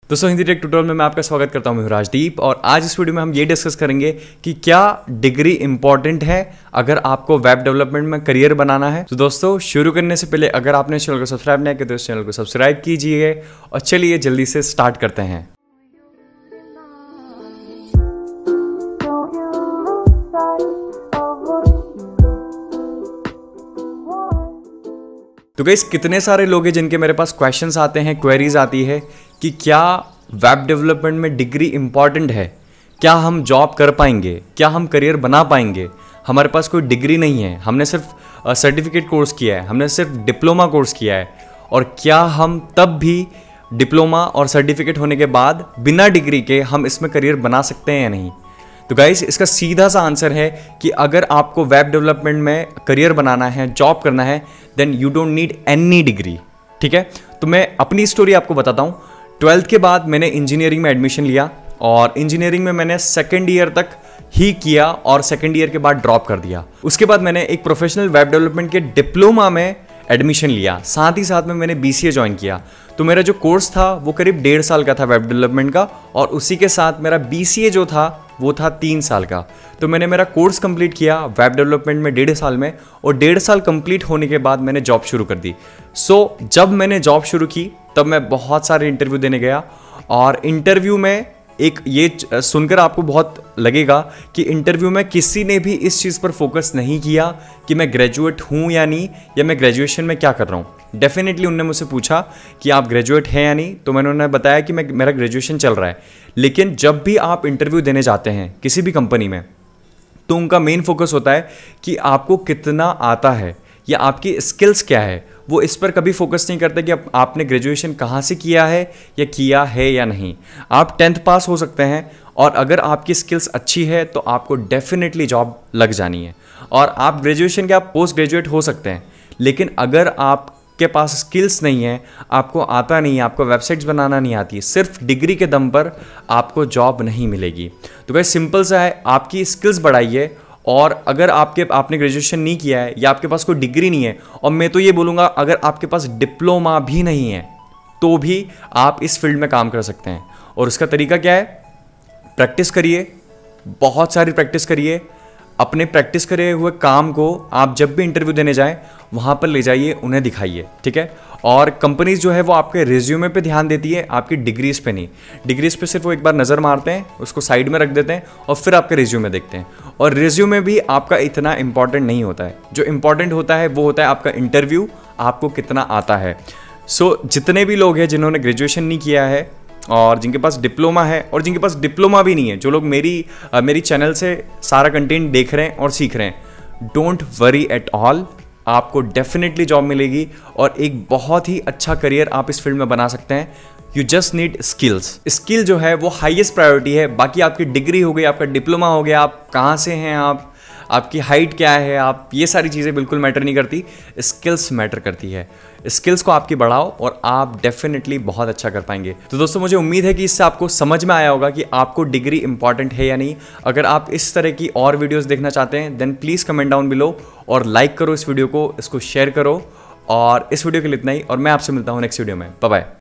दोस्तों Hindi take tutorial में मैं आपका स्वागत करता हूं राजदीप। और आज इस वीडियो में हम ये डिस्कस करेंगे कि क्या डिग्री इंपॉर्टेंट है अगर आपको वेब डेवलपमेंट में करियर बनाना है। तो दोस्तों शुरू करने से पहले अगर आपने चैनल को सब्सक्राइब नहीं किया तो इस चैनल को सब्सक्राइब कीजिए और चलिए जल्दी से स्टार्ट करते हैं। तो गाइस कितने सारे लोग हैं जिनके मेरे पास क्वेश्चंस आते हैं, क्वेरीज आती है कि क्या वेब डेवलपमेंट में डिग्री इंपॉर्टेंट है, क्या हम जॉब कर पाएंगे, क्या हम करियर बना पाएंगे। हमारे पास कोई डिग्री नहीं है, हमने सिर्फ सर्टिफिकेट कोर्स किया है, हमने सिर्फ डिप्लोमा कोर्स किया है, और क्या हम तब भी डिप्लोमा और सर्टिफिकेट होने के बाद बिना डिग्री के हम इसमें करियर बना सकते हैं या नहीं। तो गाइस इसका सीधा सा आंसर है कि अगर आपको वेब डेवलपमेंट में करियर बनाना है, जॉब करना है, then you don't need any degree. ठीक है, तो मैं अपनी स्टोरी आपको बताता हूँ। 12th के बाद मैंने इंजीनियरिंग में एडमिशन लिया और इंजीनियरिंग में मैंने सेकेंड ईयर तक ही किया और सेकेंड ईयर के बाद ड्रॉप कर दिया। उसके बाद मैंने एक प्रोफेशनल वेब डेवलपमेंट के डिप्लोमा में एडमिशन लिया, साथ ही साथ में मैंने BCA ज्वाइन किया। तो मेरा जो कोर्स था वो करीब 1.5 साल का था वेब डेवलपमेंट का, और उसी के साथ मेरा BCA जो था वो था 3 साल का। तो मैंने मेरा कोर्स कंप्लीट किया वेब डेवलपमेंट में 1.5 साल में, और 1.5 साल कंप्लीट होने के बाद मैंने जॉब शुरू कर दी। जब मैंने जॉब शुरू की तब मैं बहुत सारे इंटरव्यू देने गया, और इंटरव्यू में एक ये सुनकर आपको बहुत लगेगा कि इंटरव्यू में किसी ने भी इस चीज़ पर फोकस नहीं किया कि मैं ग्रेजुएट हूँ या नहीं, या मैं ग्रेजुएशन में क्या कर रहा हूँ। डेफिनेटली उनने मुझसे पूछा कि आप ग्रेजुएट हैं या नहीं, तो मैंने उन्हें बताया कि मेरा ग्रेजुएशन चल रहा है। लेकिन जब भी आप इंटरव्यू देने जाते हैं किसी भी कंपनी में, तो उनका मेन फोकस होता है कि आपको कितना आता है या आपकी स्किल्स क्या है। वो इस पर कभी फोकस नहीं करते कि आपने ग्रेजुएशन कहाँ से किया है या नहीं। आप 10th पास हो सकते हैं, और अगर आपकी स्किल्स अच्छी है तो आपको डेफिनेटली जॉब लग जानी है। और आप ग्रेजुएशन के आप पोस्ट ग्रेजुएट हो सकते हैं, लेकिन अगर आपके पास स्किल्स नहीं है, आपको आता नहीं है, आपको वेबसाइट्स बनाना नहीं आती, सिर्फ डिग्री के दम पर आपको जॉब नहीं मिलेगी। तो गाइस सिंपल सा है, आपकी स्किल्स बढ़ाइए। और अगर आपने ग्रेजुएशन नहीं किया है या आपके पास कोई डिग्री नहीं है, और मैं तो ये बोलूँगा अगर आपके पास डिप्लोमा भी नहीं है, तो भी आप इस फील्ड में काम कर सकते हैं। और उसका तरीका क्या है? प्रैक्टिस करिए, बहुत सारी प्रैक्टिस करिए। अपने प्रैक्टिस करे हुए काम को आप जब भी इंटरव्यू देने जाएं वहाँ पर ले जाइए, उन्हें दिखाइए। ठीक है, और कंपनीज जो है वो आपके रिज्यूमे पे ध्यान देती है, आपकी डिग्रीज पे नहीं। डिग्रीज पे सिर्फ वो एक बार नज़र मारते हैं, उसको साइड में रख देते हैं और फिर आपके रिज्यूमे देखते हैं। और रिज्यूमे भी आपका इतना इंपॉर्टेंट नहीं होता है। जो इंपॉर्टेंट होता है वो होता है आपका इंटरव्यू, आपको कितना आता है। जितने भी लोग हैं जिन्होंने ग्रेजुएशन नहीं किया है और जिनके पास डिप्लोमा है और जिनके पास डिप्लोमा भी नहीं है, जो लोग मेरी चैनल से सारा कंटेंट देख रहे हैं और सीख रहे हैं, डोंट वरी एट ऑल। आपको डेफिनेटली जॉब मिलेगी और एक बहुत ही अच्छा करियर आप इस फील्ड में बना सकते हैं। You just need skills. Skill जो है वो हाईएस्ट प्रायोरिटी है। बाकी आपकी डिग्री हो गई, आपका डिप्लोमा हो गया, आप कहाँ से हैं, आपकी हाइट क्या है, आप ये सारी चीज़ें बिल्कुल मैटर नहीं करती। स्किल्स मैटर करती है। स्किल्स को आपकी बढ़ाओ और आप डेफिनेटली बहुत अच्छा कर पाएंगे। तो दोस्तों मुझे उम्मीद है कि इससे आपको समझ में आया होगा कि आपको डिग्री इंपॉर्टेंट है या नहीं। अगर आप इस तरह की और वीडियोस देखना चाहते हैं then please comment down below और लाइक करो इस वीडियो को, इसको शेयर करो। और इस वीडियो के लिए इतना ही, और मैं आपसे मिलता हूँ नेक्स्ट वीडियो में। Bye bye.